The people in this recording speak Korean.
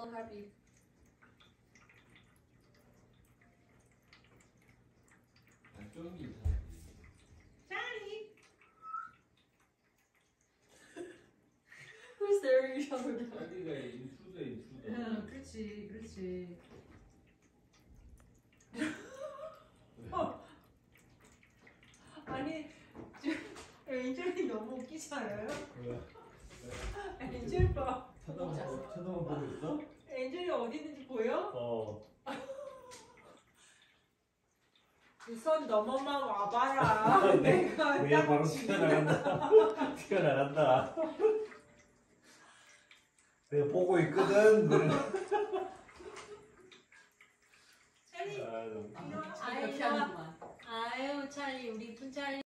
so happy. Charlie. Who's there? You should have. 자기가 인트루더. 그렇지, 그렇지. 아니, 엔젤이 너무 웃기지 않아요? 엔젤 봐. 쳐다만 보고 있어? 엔젤이 어디 있는지 보여? 그 손 너머만 와봐라. 내가 내가 바로 튀어나간다. 튀어나간다. 내가 보고 있거든. 찰리. 아, 너무. 아유, 아유, 찰리, 우리 이쁜 찰리.